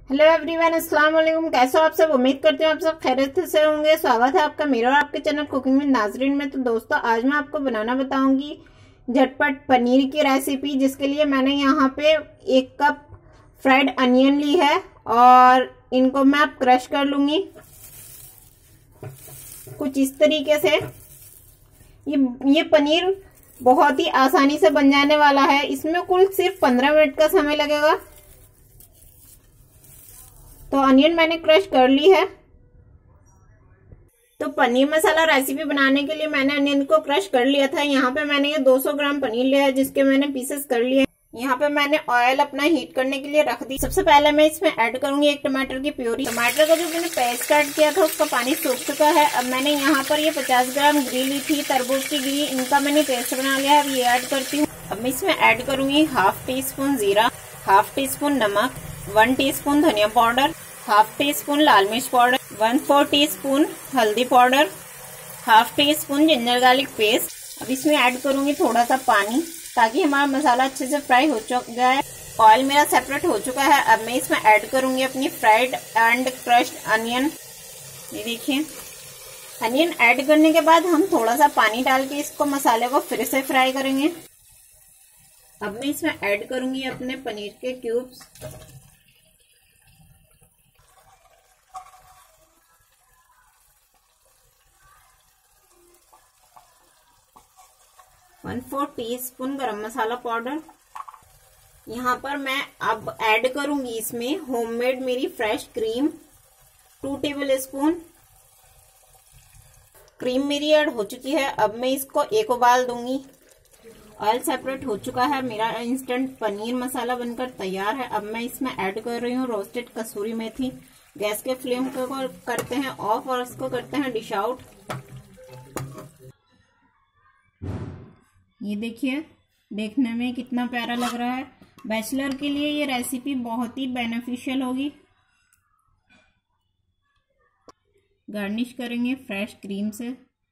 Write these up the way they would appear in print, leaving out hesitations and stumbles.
Hello everyone, अस्सलाम वालेकुम। कैसे हो आप सब? उम्मीद करती हूँ आप सब खैरियत से होंगे। स्वागत है आपका मेरा और आपके चैनल कुकिंग विद नाजरीन में। तो दोस्तों, आज मैं आपको बनाना बताऊंगी झटपट पनीर की रेसिपी, जिसके लिए मैंने यहाँ पे 1 कप फ्राइड अनियन ली है और इनको मैं अब क्रश कर लूंगी कुछ इस तरीके से। ये पनीर बहुत ही आसानी से बन जाने वाला है। इसमें कुल सिर्फ 15 मिनट का समय लगेगा। तो अनियन मैंने क्रश कर ली है। तो पनीर मसाला रेसिपी बनाने के लिए मैंने अनियन को क्रश कर लिया था। यहाँ पे मैंने ये 200 ग्राम पनीर लिया है, जिसके मैंने पीसेस कर लिए। यहाँ पे मैंने ऑयल अपना हीट करने के लिए रख दी। सबसे पहले मैं इसमें ऐड करूंगी 1 टमाटर की प्यूरी। टमाटर का जो मैंने पेस्ट काट किया था उसका पानी सूख चुका है। अब मैंने यहाँ पर ये 50 ग्राम गिरी ली थी, तरबूज की गिरी, इनका मैंने पेस्ट बना लिया है। अब ये ऐड करती हूँ। अब मैं इसमें ऐड करूंगी हाफ टी स्पून जीरा, हाफ टी स्पून नमक, 1 टीस्पून धनिया पाउडर, हाफ टी स्पून लाल मिर्च पाउडर, 1/4 टीस्पून हल्दी powder, half teaspoon ginger garlic paste. अब इसमें ऐड करूंगी थोड़ा सा पानी, ताकि हमारा मसाला अच्छे से फ्राई हो चुका है। ऑयल मेरा सेपरेट हो चुका है। अब मैं इसमें ऐड करूंगी अपनी फ्राइड एंड क्रश्ड अनियन। ये देखिए, अनियन ऐड करने के बाद हम थोड़ा सा पानी डाल के इसको मसाले को फिर से फ्राई करेंगे। अब मैं इसमें ऐड करूंगी अपने पनीर के क्यूब्स। वन 1/4 टीस्पून गरम मसाला पाउडर। यहाँ पर मैं अब ऐड करूंगी इसमें होममेड मेरी fresh cream, 2 tablespoon. Cream मेरी ऐड हो चुकी है। अब मैं इसको एक उबाल दूंगी। ऑयल सेपरेट हो चुका है। मेरा इंस्टेंट पनीर मसाला बनकर तैयार है। अब मैं इसमें ऐड कर रही हूँ रोस्टेड कसूरी मेथी। गैस के फ्लेम को करते हैं ऑफ और इसको करते हैं डिश आउट। ये देखिए, देखने में कितना प्यारा लग रहा है। बैचलर के लिए ये रेसिपी बहुत ही बेनिफिशियल होगी। गार्निश करेंगे फ्रेश क्रीम से,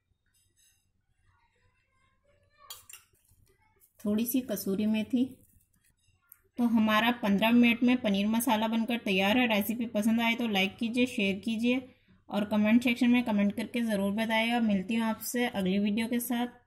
थोड़ी सी कसूरी मेथी। तो हमारा 15 मिनट में पनीर मसाला बनकर तैयार है। रेसिपी पसंद आए तो लाइक कीजिए, शेयर कीजिए और कमेंट सेक्शन में कमेंट करके ज़रूर बताइएगा। मिलती हूँ आपसे अगली वीडियो के साथ।